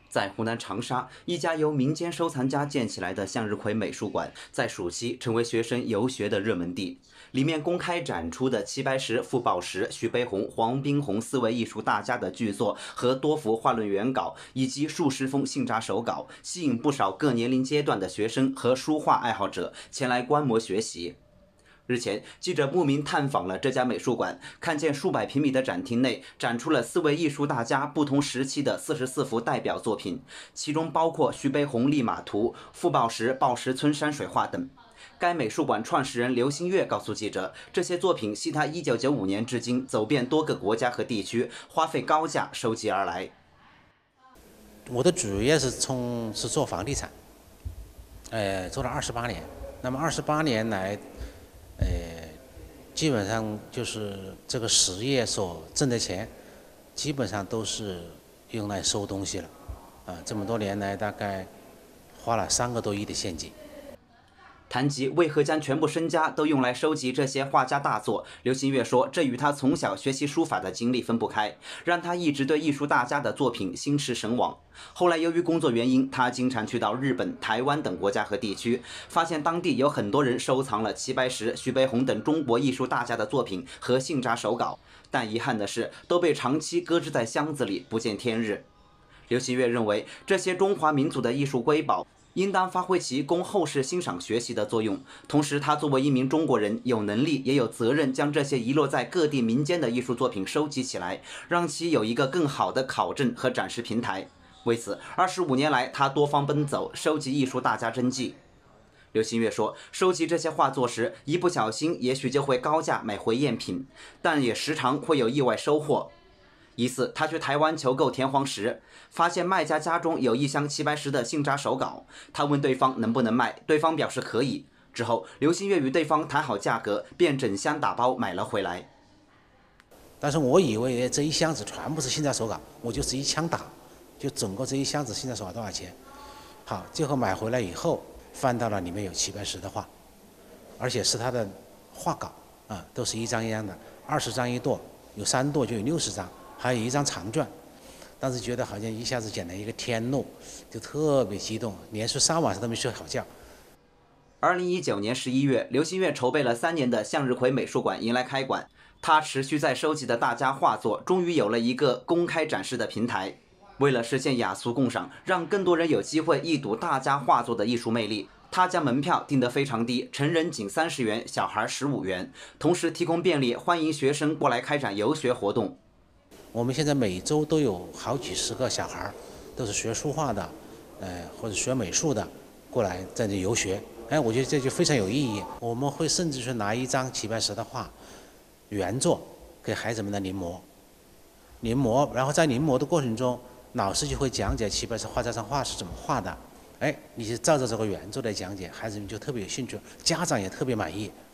在湖南长沙，一家由民间收藏家建起来的向日葵美术馆，在暑期成为学生游学的热门地。里面公开展出的齐白石、傅抱石、徐悲鸿、黄宾虹四位艺术大家的剧作和多幅画论原稿，以及数十封信札手稿，吸引不少各年龄阶段的学生和书画爱好者前来观摩学习。日前，记者慕名探访了这家美术馆，看见数百平米的展厅内展出了4位艺术大家不同时期的44幅代表作品，其中包括徐悲鸿立马图、傅抱石抱石村山水画等。该美术馆创始人刘新月告诉记者，这些作品系他1995年至今走遍多个国家和地区，花费高价收集而来。 我的主业是做房地产，做了28年。那么28年来，基本上就是这个实业所挣的钱，基本上都是用来收东西了，这么多年来大概花了3个多亿的现金。 谈及为何将全部身家都用来收集这些画家大作，刘新月说，这与他从小学习书法的经历分不开，让他一直对艺术大家的作品心驰神往。后来由于工作原因，他经常去到日本、台湾等国家和地区，发现当地有很多人收藏了齐白石、徐悲鸿等中国艺术大家的作品和信札手稿，但遗憾的是，都被长期搁置在箱子里，不见天日。刘新月认为，这些中华民族的艺术瑰宝应当发挥其供后世欣赏学习的作用。同时，他作为一名中国人，有能力也有责任将这些遗落在各地民间的艺术作品收集起来，让其有一个更好的考证和展示平台。为此，25年来，他多方奔走，收集艺术大家真迹。刘新月说，收集这些画作时，一不小心也许就会高价买回赝品，但也时常会有意外收获。一次，他去台湾求购田黄石，发现卖家家中有一箱齐白石的信札手稿，他问对方能不能卖，对方表示可以。之后，刘新月与对方谈好价格，便整箱打包买了回来。 但是我以为这一箱子全部是信札手稿，我就是一枪打，就整个这一箱子信札手稿多少钱？好，最后买回来以后，翻到了里面有齐白石的画，而且是他的画稿都是一张一张的，20张一摞，有3摞就有60张。还有一张长卷，当时觉得好像一下子捡了一个天路，就特别激动，连续3晚上都没睡好觉。 2019年11月，刘新月筹备了3年的向日葵美术馆迎来开馆，他持续在收集的大家画作终于有了一个公开展示的平台。为了实现雅俗共赏，让更多人有机会一睹大家画作的艺术魅力，他将门票定得非常低，成人仅30元，小孩15元，同时提供便利，欢迎学生过来开展游学活动。 我们现在每周都有好几十个小孩，都是学书画的，或者学美术的，过来在这游学。我觉得这就非常有意义。我们会甚至去拿一张齐白石的画原作给孩子们来临摹，然后在临摹的过程中，老师就会讲解齐白石画这张画是怎么画的。你就照着这个原作来讲解，孩子们就特别有兴趣，家长也特别满意。